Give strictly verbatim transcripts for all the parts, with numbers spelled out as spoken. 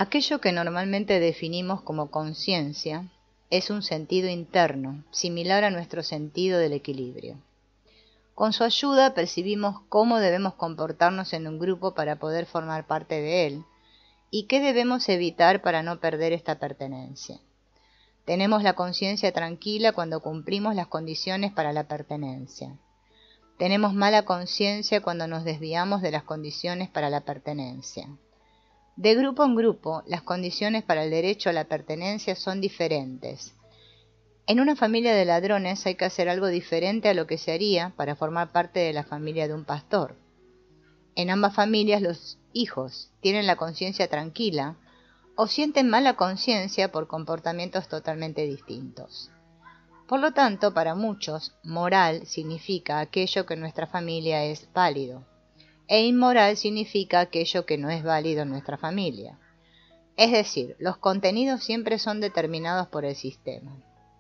Aquello que normalmente definimos como conciencia es un sentido interno, similar a nuestro sentido del equilibrio. Con su ayuda percibimos cómo debemos comportarnos en un grupo para poder formar parte de él y qué debemos evitar para no perder esta pertenencia. Tenemos la conciencia tranquila cuando cumplimos las condiciones para la pertenencia. Tenemos mala conciencia cuando nos desviamos de las condiciones para la pertenencia. De grupo en grupo, las condiciones para el derecho a la pertenencia son diferentes. En una familia de ladrones hay que hacer algo diferente a lo que se haría para formar parte de la familia de un pastor. En ambas familias los hijos tienen la conciencia tranquila o sienten mala conciencia por comportamientos totalmente distintos. Por lo tanto, para muchos, moral significa aquello que en nuestra familia es válido, e inmoral significa aquello que no es válido en nuestra familia. Es decir, los contenidos siempre son determinados por el sistema.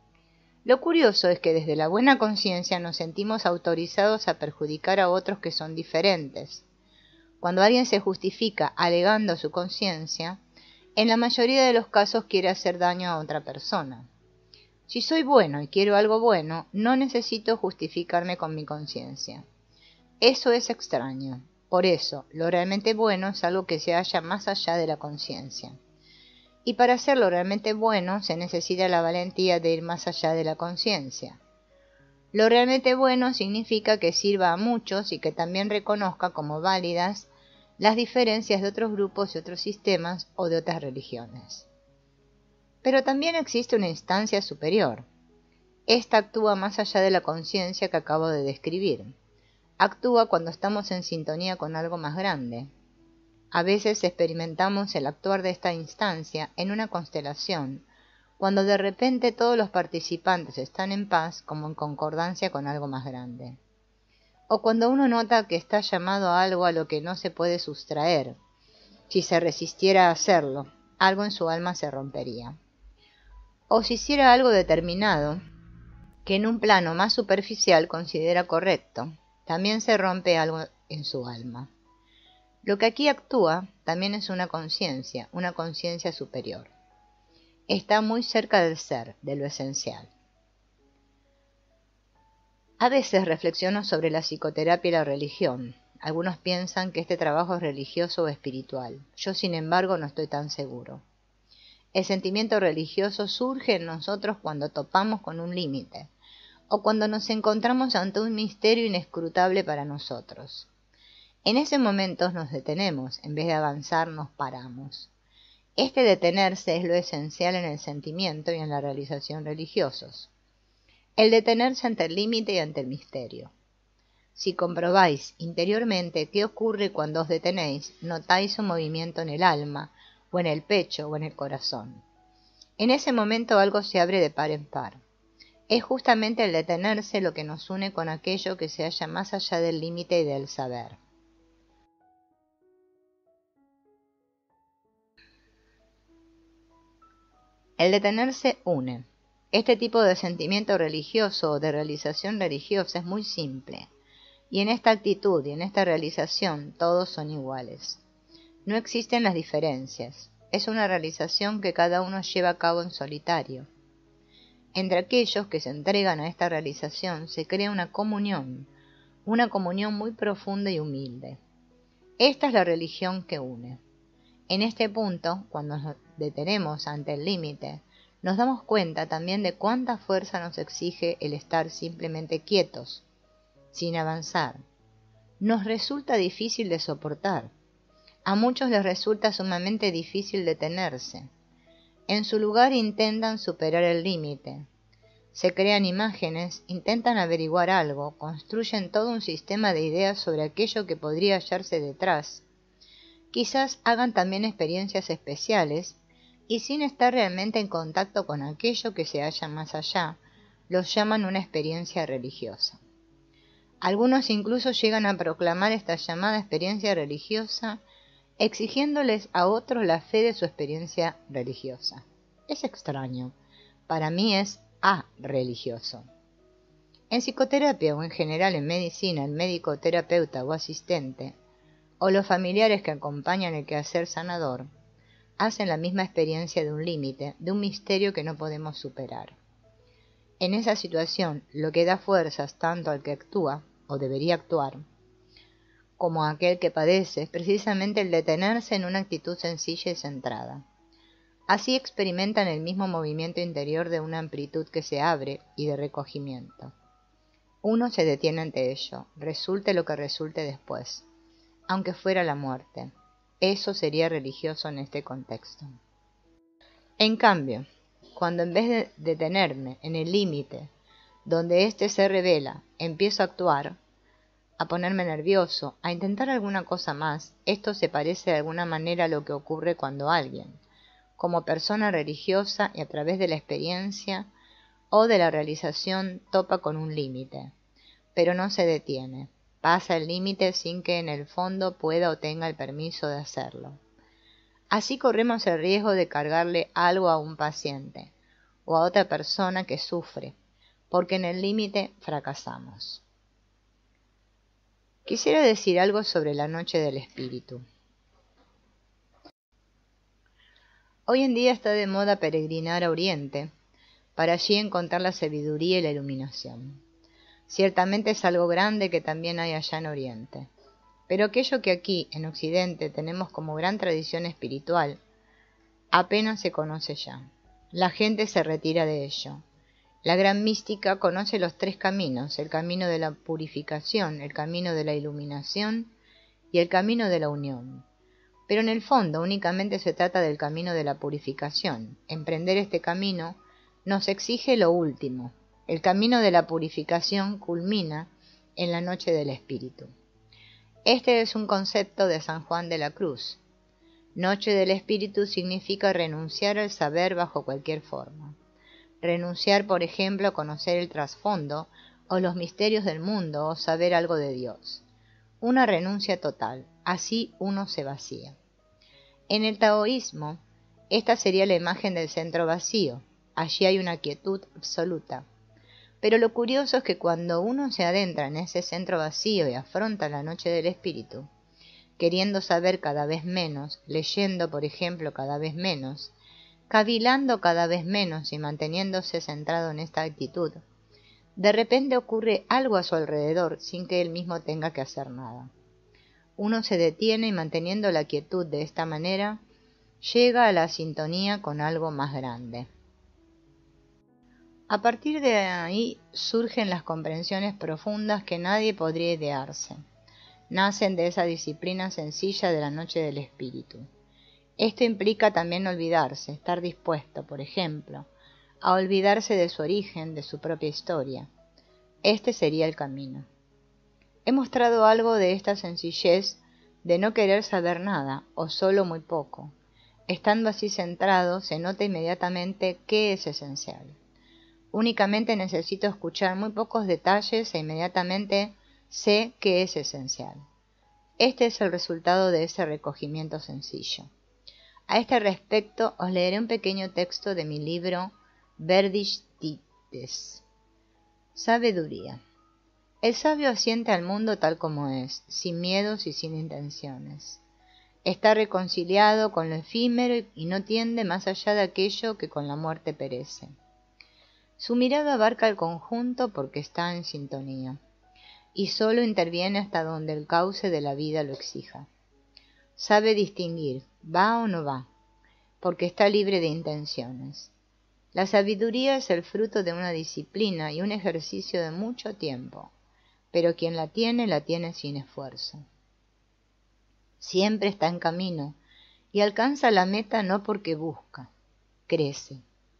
Lo curioso es que desde la buena conciencia nos sentimos autorizados a perjudicar a otros que son diferentes. Cuando alguien se justifica alegando su conciencia, en la mayoría de los casos quiere hacer daño a otra persona. Si soy bueno y quiero algo bueno, no necesito justificarme con mi conciencia. Eso es extraño. Por eso, lo realmente bueno es algo que se halla más allá de la conciencia. Y para hacer lo realmente bueno se necesita la valentía de ir más allá de la conciencia. Lo realmente bueno significa que sirva a muchos y que también reconozca como válidas las diferencias de otros grupos y otros sistemas o de otras religiones. Pero también existe una instancia superior. Esta actúa más allá de la conciencia que acabo de describir. Actúa cuando estamos en sintonía con algo más grande. A veces experimentamos el actuar de esta instancia en una constelación, cuando de repente todos los participantes están en paz como en concordancia con algo más grande. O cuando uno nota que está llamado a algo a lo que no se puede sustraer. Si se resistiera a hacerlo, algo en su alma se rompería. O si hiciera algo determinado, que en un plano más superficial considera correcto, también se rompe algo en su alma. Lo que aquí actúa también es una conciencia, una conciencia superior. Está muy cerca del ser, de lo esencial. A veces reflexiono sobre la psicoterapia y la religión. Algunos piensan que este trabajo es religioso o espiritual. Yo, sin embargo, no estoy tan seguro. El sentimiento religioso surge en nosotros cuando topamos con un límite, o cuando nos encontramos ante un misterio inescrutable para nosotros. En ese momento nos detenemos, en vez de avanzar nos paramos. Este detenerse es lo esencial en el sentimiento y en la realización religiosos. El detenerse ante el límite y ante el misterio. Si comprobáis interiormente qué ocurre cuando os detenéis, notáis un movimiento en el alma, o en el pecho, o en el corazón. En ese momento algo se abre de par en par. Es justamente el detenerse lo que nos une con aquello que se halla más allá del límite y del saber. El detenerse une. Este tipo de sentimiento religioso o de realización religiosa es muy simple, y en esta actitud y en esta realización todos son iguales. No existen las diferencias, es una realización que cada uno lleva a cabo en solitario. Entre aquellos que se entregan a esta realización se crea una comunión, una comunión muy profunda y humilde. Esta es la religión que une. En este punto, cuando nos detenemos ante el límite, nos damos cuenta también de cuánta fuerza nos exige el estar simplemente quietos, sin avanzar. Nos resulta difícil de soportar. A muchos les resulta sumamente difícil detenerse. En su lugar intentan superar el límite. Se crean imágenes, intentan averiguar algo, construyen todo un sistema de ideas sobre aquello que podría hallarse detrás. Quizás hagan también experiencias especiales y sin estar realmente en contacto con aquello que se halla más allá, los llaman una experiencia religiosa. Algunos incluso llegan a proclamar esta llamada experiencia religiosa exigiéndoles a otros la fe de su experiencia religiosa. Es extraño. Para mí es a-religioso. En psicoterapia o en general en medicina, el médico, terapeuta o asistente, o los familiares que acompañan el quehacer sanador, hacen la misma experiencia de un límite, de un misterio que no podemos superar. En esa situación, lo que da fuerzas tanto al que actúa, o debería actuar, como a aquel que padece, es precisamente el detenerse en una actitud sencilla y centrada. Así experimentan el mismo movimiento interior de una amplitud que se abre y de recogimiento. Uno se detiene ante ello, resulte lo que resulte después, aunque fuera la muerte. Eso sería religioso en este contexto. En cambio, cuando en vez de detenerme en el límite, donde éste se revela, empiezo a actuar, a ponerme nervioso, a intentar alguna cosa más, esto se parece de alguna manera a lo que ocurre cuando alguien, como persona religiosa y a través de la experiencia o de la realización, topa con un límite, pero no se detiene, pasa el límite sin que en el fondo pueda o tenga el permiso de hacerlo. Así corremos el riesgo de cargarle algo a un paciente o a otra persona que sufre, porque en el límite fracasamos. Quisiera decir algo sobre la noche del espíritu. Hoy en día está de moda peregrinar a Oriente, para allí encontrar la sabiduría y la iluminación. Ciertamente es algo grande que también hay allá en Oriente, pero aquello que aquí, en Occidente, tenemos como gran tradición espiritual, apenas se conoce ya. La gente se retira de ello. La gran mística conoce los tres caminos, el camino de la purificación, el camino de la iluminación y el camino de la unión. Pero en el fondo únicamente se trata del camino de la purificación. Emprender este camino nos exige lo último. El camino de la purificación culmina en la noche del espíritu. Este es un concepto de San Juan de la Cruz. Noche del espíritu significa renunciar al saber bajo cualquier forma. Renunciar, por ejemplo, a conocer el trasfondo o los misterios del mundo o saber algo de Dios. Una renuncia total, así uno se vacía. En el taoísmo, esta sería la imagen del centro vacío. Allí hay una quietud absoluta. Pero lo curioso es que cuando uno se adentra en ese centro vacío y afronta la noche del espíritu, queriendo saber cada vez menos, leyendo, por ejemplo, cada vez menos, cavilando cada vez menos y manteniéndose centrado en esta actitud, de repente ocurre algo a su alrededor sin que él mismo tenga que hacer nada. Uno se detiene y manteniendo la quietud de esta manera, llega a la sintonía con algo más grande. A partir de ahí surgen las comprensiones profundas que nadie podría idearse. Nacen de esa disciplina sencilla de la noche del espíritu. Esto implica también olvidarse, estar dispuesto, por ejemplo, a olvidarse de su origen, de su propia historia. Este sería el camino. He mostrado algo de esta sencillez de no querer saber nada, o solo muy poco. Estando así centrado, se nota inmediatamente qué es esencial. Únicamente necesito escuchar muy pocos detalles e inmediatamente sé qué es esencial. Este es el resultado de ese recogimiento sencillo. A este respecto os leeré un pequeño texto de mi libro Verdictites. Sabiduría. El sabio asiente al mundo tal como es, sin miedos y sin intenciones. Está reconciliado con lo efímero y no tiende más allá de aquello que con la muerte perece. Su mirada abarca el conjunto porque está en sintonía, y sólo interviene hasta donde el cauce de la vida lo exija. Sabe distinguir, va o no va, porque está libre de intenciones. La sabiduría es el fruto de una disciplina y un ejercicio de mucho tiempo, pero quien la tiene, la tiene sin esfuerzo. Siempre está en camino y alcanza la meta no porque busca, crece.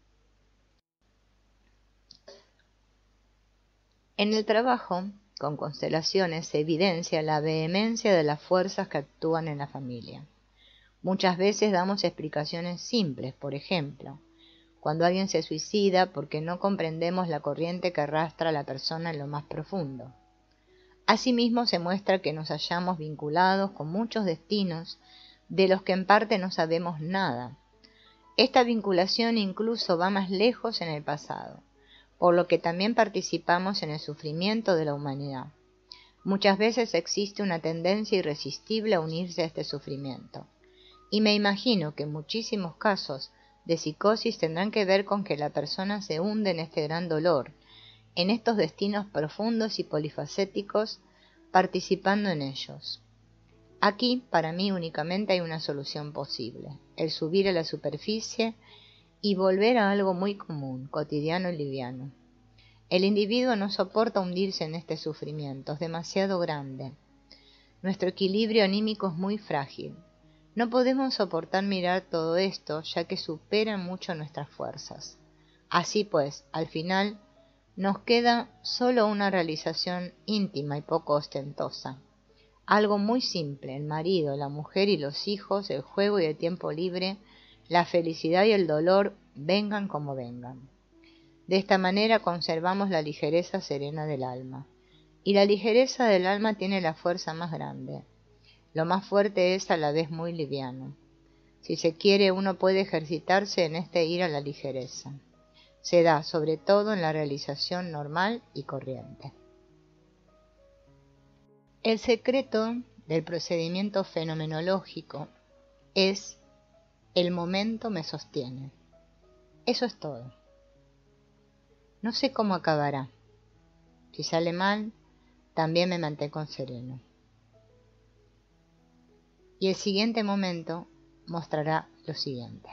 En el trabajo con constelaciones se evidencia la vehemencia de las fuerzas que actúan en la familia. Muchas veces damos explicaciones simples, por ejemplo, cuando alguien se suicida porque no comprendemos la corriente que arrastra a la persona en lo más profundo. Asimismo se muestra que nos hallamos vinculados con muchos destinos de los que en parte no sabemos nada. Esta vinculación incluso va más lejos en el pasado, por lo que también participamos en el sufrimiento de la humanidad. Muchas veces existe una tendencia irresistible a unirse a este sufrimiento, Y me imagino que muchísimos casos de psicosis tendrán que ver con que la persona se hunde en este gran dolor, en estos destinos profundos y polifacéticos, participando en ellos. Aquí, para mí, únicamente hay una solución posible, el subir a la superficie y volver a algo muy común, cotidiano y liviano. El individuo no soporta hundirse en este sufrimiento, es demasiado grande. Nuestro equilibrio anímico es muy frágil. No podemos soportar mirar todo esto, ya que supera mucho nuestras fuerzas. Así pues, al final, nos queda solo una realización íntima y poco ostentosa. Algo muy simple, el marido, la mujer y los hijos, el juego y el tiempo libre, la felicidad y el dolor, vengan como vengan. De esta manera conservamos la ligereza serena del alma. Y la ligereza del alma tiene la fuerza más grande. Lo más fuerte es a la vez muy liviano. Si se quiere, uno puede ejercitarse en este ir a la ligereza. Se da sobre todo en la realización normal y corriente. El secreto del procedimiento fenomenológico es el momento me sostiene. Eso es todo. No sé cómo acabará. Si sale mal, también me mantengo sereno. Y el siguiente momento mostrará lo siguiente.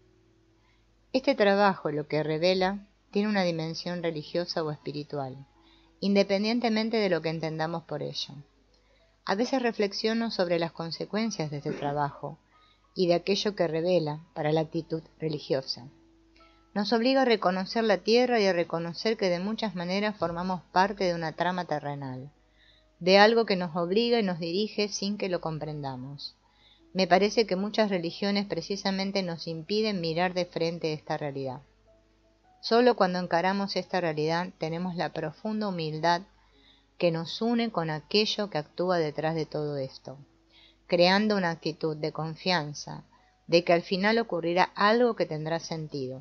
Este trabajo, lo que revela, tiene una dimensión religiosa o espiritual, independientemente de lo que entendamos por ello. A veces reflexiono sobre las consecuencias de este trabajo y de aquello que revela para la actitud religiosa. Nos obliga a reconocer la tierra y a reconocer que de muchas maneras formamos parte de una trama terrenal, de algo que nos obliga y nos dirige sin que lo comprendamos. Me parece que muchas religiones precisamente nos impiden mirar de frente esta realidad. Solo cuando encaramos esta realidad tenemos la profunda humildad que nos une con aquello que actúa detrás de todo esto, creando una actitud de confianza, de que al final ocurrirá algo que tendrá sentido.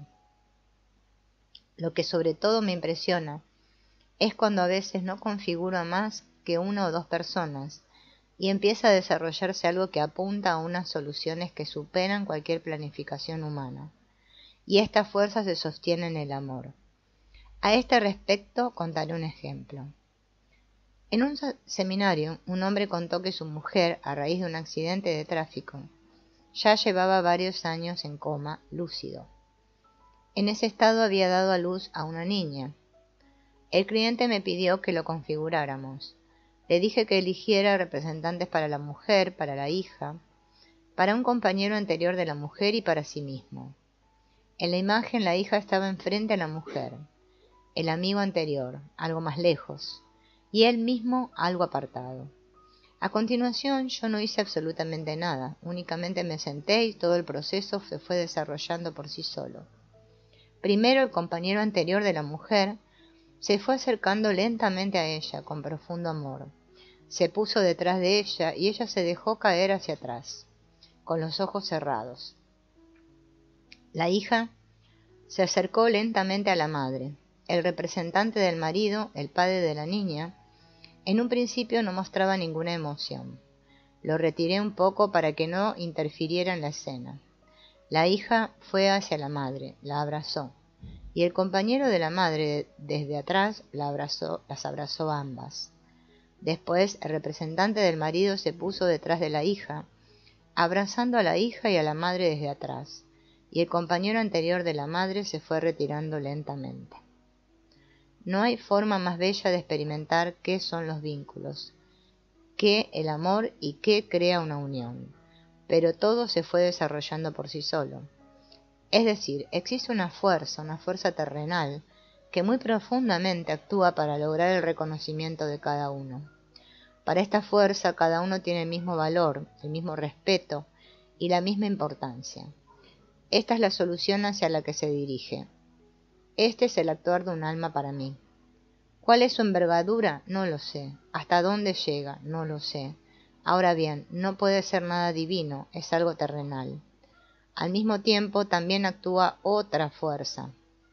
Lo que sobre todo me impresiona es cuando a veces no configuro a más que una o dos personas, y empieza a desarrollarse algo que apunta a unas soluciones que superan cualquier planificación humana. Y esta fuerza se sostiene en el amor. A este respecto contaré un ejemplo. En un seminario, un hombre contó que su mujer, a raíz de un accidente de tráfico, ya llevaba varios años en coma lúcido. En ese estado había dado a luz a una niña. El cliente me pidió que lo configuráramos. Le dije que eligiera representantes para la mujer, para la hija, para un compañero anterior de la mujer y para sí mismo. En la imagen la hija estaba enfrente a la mujer, el amigo anterior, algo más lejos, y él mismo algo apartado. A continuación yo no hice absolutamente nada, únicamente me senté y todo el proceso se fue desarrollando por sí solo. Primero el compañero anterior de la mujer se fue acercando lentamente a ella con profundo amor. Se puso detrás de ella y ella se dejó caer hacia atrás, con los ojos cerrados. La hija se acercó lentamente a la madre. El representante del marido, el padre de la niña, en un principio no mostraba ninguna emoción. Lo retiré un poco para que no interfiriera en la escena. La hija fue hacia la madre, la abrazó, y el compañero de la madre desde atrás la abrazó, las abrazó ambas. Después el representante del marido se puso detrás de la hija, abrazando a la hija y a la madre desde atrás, y el compañero anterior de la madre se fue retirando lentamente. No hay forma más bella de experimentar qué son los vínculos, qué el amor y qué crea una unión, pero todo se fue desarrollando por sí solo. Es decir, existe una fuerza, una fuerza terrenal, que muy profundamente actúa para lograr el reconocimiento de cada uno. Para esta fuerza cada uno tiene el mismo valor, el mismo respeto y la misma importancia. Esta es la solución hacia la que se dirige. Este es el actuar de un alma para mí. ¿Cuál es su envergadura? No lo sé. ¿Hasta dónde llega? No lo sé. Ahora bien, no puede ser nada divino, es algo terrenal. Al mismo tiempo también actúa otra fuerza,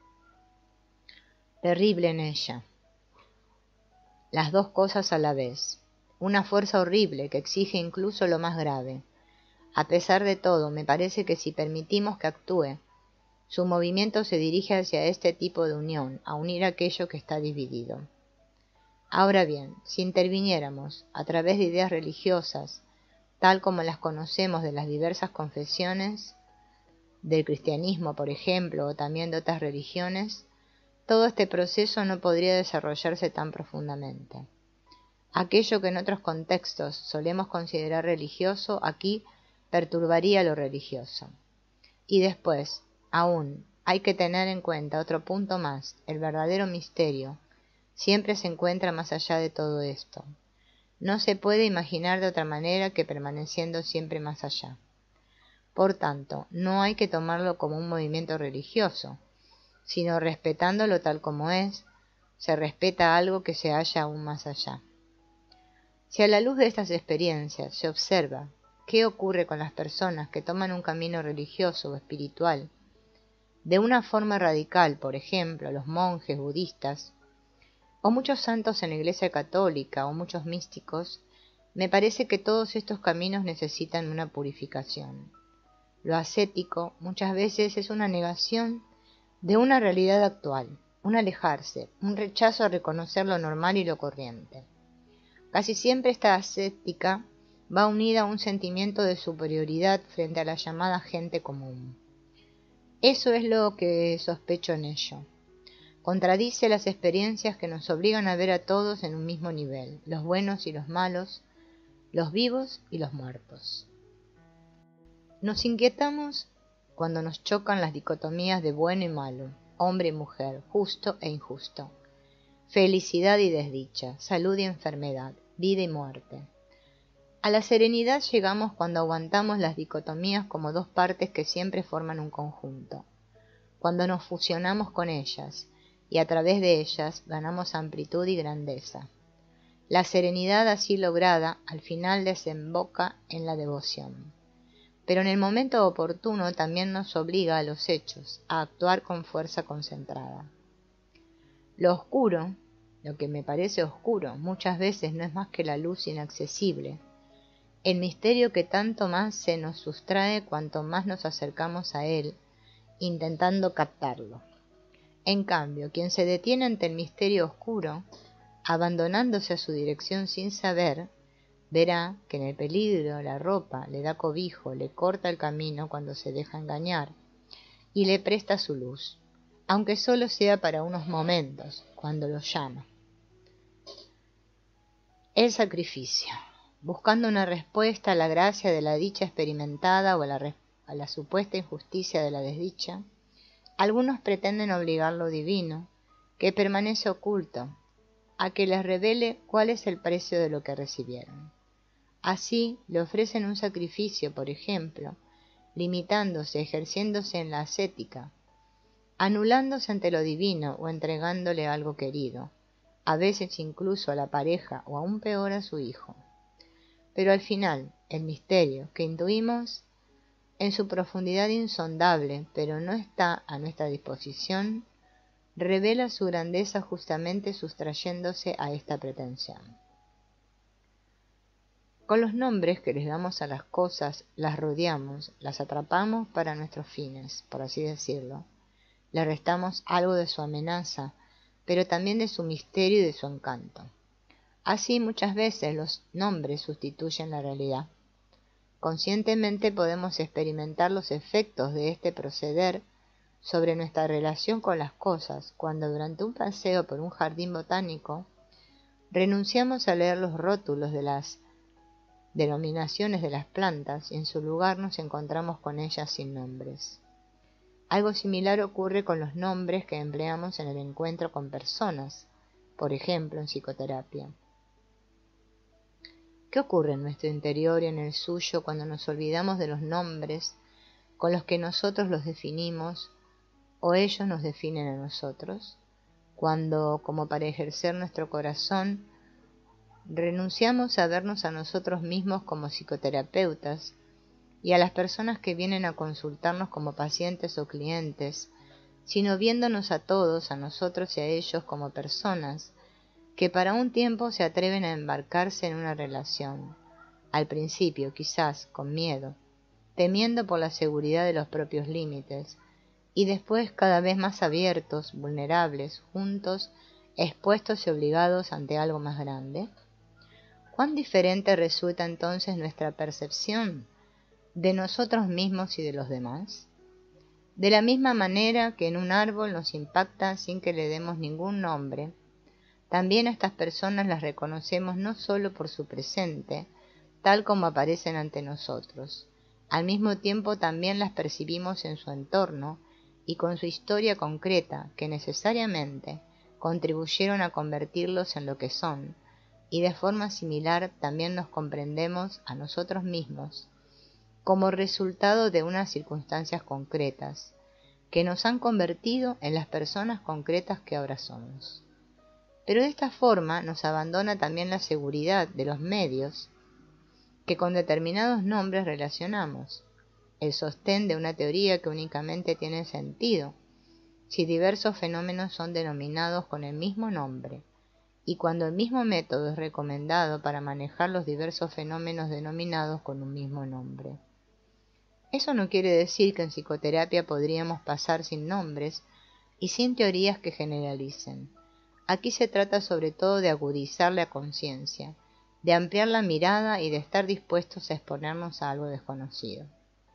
terrible en ella. Las dos cosas a la vez. Una fuerza horrible que exige incluso lo más grave. A pesar de todo, me parece que si permitimos que actúe, su movimiento se dirige hacia este tipo de unión, a unir aquello que está dividido. Ahora bien, si interviniéramos a través de ideas religiosas, tal como las conocemos de las diversas confesiones, del cristianismo, por ejemplo, o también de otras religiones, todo este proceso no podría desarrollarse tan profundamente. Aquello que en otros contextos solemos considerar religioso, aquí perturbaría lo religioso. Y después, aún, hay que tener en cuenta otro punto más: el verdadero misterio siempre se encuentra más allá de todo esto. No se puede imaginar de otra manera que permaneciendo siempre más allá. Por tanto, no hay que tomarlo como un movimiento religioso, sino respetándolo tal como es, se respeta algo que se halla aún más allá. Si a la luz de estas experiencias se observa qué ocurre con las personas que toman un camino religioso o espiritual, de una forma radical, por ejemplo, los monjes budistas, o muchos santos en la Iglesia Católica, o muchos místicos, me parece que todos estos caminos necesitan una purificación. Lo ascético muchas veces es una negación de una realidad actual, un alejarse, un rechazo a reconocer lo normal y lo corriente. Casi siempre esta ascética va unida a un sentimiento de superioridad frente a la llamada gente común. Eso es lo que sospecho en ello. Contradice las experiencias que nos obligan a ver a todos en un mismo nivel, los buenos y los malos, los vivos y los muertos. Nos inquietamos cuando nos chocan las dicotomías de bueno y malo, hombre y mujer, justo e injusto, felicidad y desdicha, salud y enfermedad, vida y muerte. A la serenidad llegamos cuando aguantamos las dicotomías como dos partes que siempre forman un conjunto, cuando nos fusionamos con ellas, y a través de ellas ganamos amplitud y grandeza. La serenidad así lograda al final desemboca en la devoción. Pero en el momento oportuno también nos obliga a los hechos, a actuar con fuerza concentrada. Lo oscuro, lo que me parece oscuro, muchas veces no es más que la luz inaccesible, el misterio que tanto más se nos sustrae cuanto más nos acercamos a él, intentando captarlo. En cambio, quien se detiene ante el misterio oscuro, abandonándose a su dirección sin saber, verá que en el peligro la ropa le da cobijo, le corta el camino cuando se deja engañar, y le presta su luz, aunque solo sea para unos momentos, cuando lo llama. El sacrificio, buscando una respuesta a la gracia de la dicha experimentada o a la, a la supuesta injusticia de la desdicha, algunos pretenden obligar lo divino, que permanece oculto, a que les revele cuál es el precio de lo que recibieron. Así le ofrecen un sacrificio, por ejemplo, limitándose, ejerciéndose en la ascética, anulándose ante lo divino o entregándole algo querido, a veces incluso a la pareja o aún peor a su hijo. Pero al final, el misterio que intuimos en su profundidad insondable, pero no está a nuestra disposición, revela su grandeza justamente sustrayéndose a esta pretensión. Con los nombres que les damos a las cosas, las rodeamos, las atrapamos para nuestros fines, por así decirlo. Le restamos algo de su amenaza, pero también de su misterio y de su encanto. Así muchas veces los nombres sustituyen la realidad. Conscientemente podemos experimentar los efectos de este proceder sobre nuestra relación con las cosas cuando durante un paseo por un jardín botánico renunciamos a leer los rótulos de las denominaciones de las plantas y en su lugar nos encontramos con ellas sin nombres. Algo similar ocurre con los nombres que empleamos en el encuentro con personas, por ejemplo en psicoterapia. ¿Qué ocurre en nuestro interior y en el suyo cuando nos olvidamos de los nombres con los que nosotros los definimos o ellos nos definen a nosotros? Cuando, como para ejercer nuestro corazón, renunciamos a vernos a nosotros mismos como psicoterapeutas y a las personas que vienen a consultarnos como pacientes o clientes, sino viéndonos a todos, a nosotros y a ellos como personas que para un tiempo se atreven a embarcarse en una relación, al principio quizás con miedo, temiendo por la seguridad de los propios límites, y después cada vez más abiertos, vulnerables, juntos, expuestos y obligados ante algo más grande? ¿Cuán diferente resulta entonces nuestra percepción de nosotros mismos y de los demás? De la misma manera que en un árbol nos impacta sin que le demos ningún nombre, también a estas personas las reconocemos no solo por su presente, tal como aparecen ante nosotros, al mismo tiempo también las percibimos en su entorno y con su historia concreta, que necesariamente contribuyeron a convertirlos en lo que son, y de forma similar también nos comprendemos a nosotros mismos como resultado de unas circunstancias concretas, que nos han convertido en las personas concretas que ahora somos. Pero de esta forma nos abandona también la seguridad de los medios que con determinados nombres relacionamos, el sostén de una teoría que únicamente tiene sentido si diversos fenómenos son denominados con el mismo nombre, y cuando el mismo método es recomendado para manejar los diversos fenómenos denominados con un mismo nombre. Eso no quiere decir que en psicoterapia podríamos pasar sin nombres y sin teorías que generalicen. Aquí se trata sobre todo de agudizar la conciencia, de ampliar la mirada y de estar dispuestos a exponernos a algo desconocido.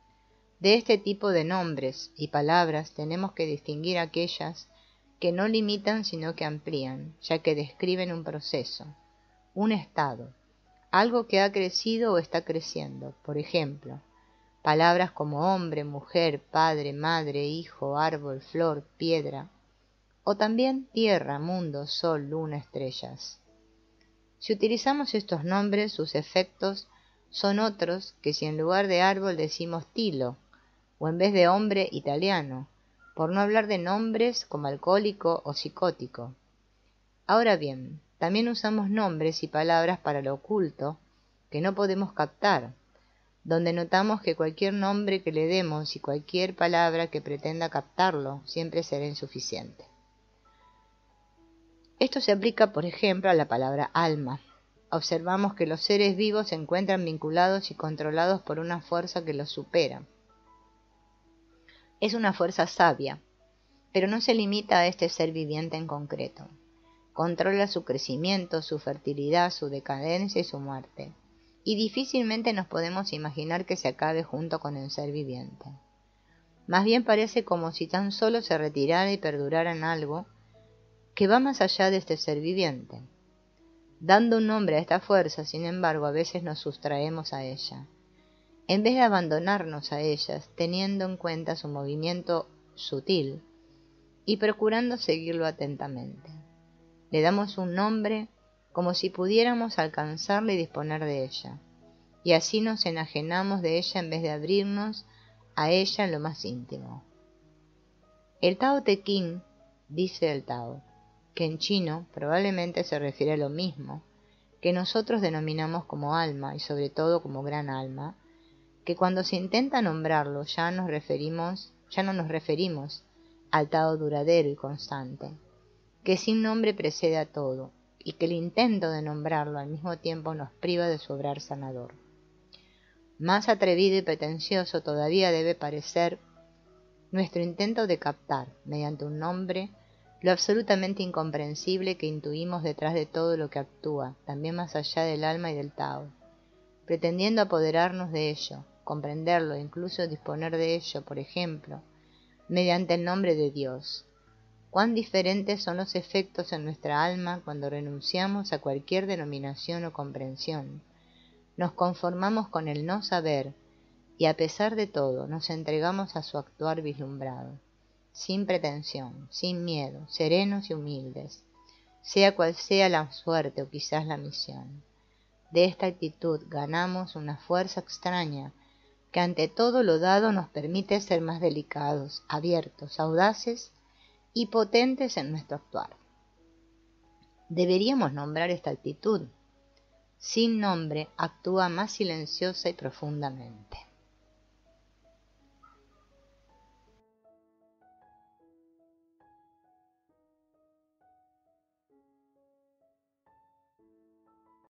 De este tipo de nombres y palabras tenemos que distinguir aquellas que no limitan sino que amplían, ya que describen un proceso, un estado, algo que ha crecido o está creciendo. Por ejemplo, palabras como hombre, mujer, padre, madre, hijo, árbol, flor, piedra, o también tierra, mundo, sol, luna, estrellas. Si utilizamos estos nombres, sus efectos son otros que si en lugar de árbol decimos tilo, o en vez de hombre, italiano, por no hablar de nombres como alcohólico o psicótico. Ahora bien, también usamos nombres y palabras para lo oculto que no podemos captar, donde notamos que cualquier nombre que le demos y cualquier palabra que pretenda captarlo siempre será insuficiente. Esto se aplica, por ejemplo, a la palabra alma. Observamos que los seres vivos se encuentran vinculados y controlados por una fuerza que los supera. Es una fuerza sabia, pero no se limita a este ser viviente en concreto. Controla su crecimiento, su fertilidad, su decadencia y su muerte, y difícilmente nos podemos imaginar que se acabe junto con el ser viviente. Más bien parece como si tan solo se retirara y perdurara en algo que va más allá de este ser viviente. Dando un nombre a esta fuerza, sin embargo, a veces nos sustraemos a ella, en vez de abandonarnos a ellas, teniendo en cuenta su movimiento sutil y procurando seguirlo atentamente. Le damos un nombre como si pudiéramos alcanzarla y disponer de ella, y así nos enajenamos de ella en vez de abrirnos a ella en lo más íntimo. El Tao Te Ching dice el Tao, que en chino probablemente se refiere a lo mismo, que nosotros denominamos como alma y sobre todo como gran alma, que cuando se intenta nombrarlo ya nos referimos, ya no nos referimos al Tao duradero y constante, que sin nombre precede a todo, y que el intento de nombrarlo al mismo tiempo nos priva de su obrar sanador. Más atrevido y pretencioso todavía debe parecer nuestro intento de captar, mediante un nombre, lo absolutamente incomprensible que intuimos detrás de todo lo que actúa, también más allá del alma y del Tao, pretendiendo apoderarnos de ello, comprenderlo e incluso disponer de ello, por ejemplo, mediante el nombre de Dios. Cuán diferentes son los efectos en nuestra alma cuando renunciamos a cualquier denominación o comprensión. Nos conformamos con el no saber y a pesar de todo nos entregamos a su actuar vislumbrado, sin pretensión, sin miedo, serenos y humildes, sea cual sea la suerte o quizás la misión. De esta actitud ganamos una fuerza extraña que ante todo lo dado nos permite ser más delicados, abiertos, audaces y potentes en nuestro actuar. Deberíamos nombrar esta actitud. Sin nombre actúa más silenciosa y profundamente.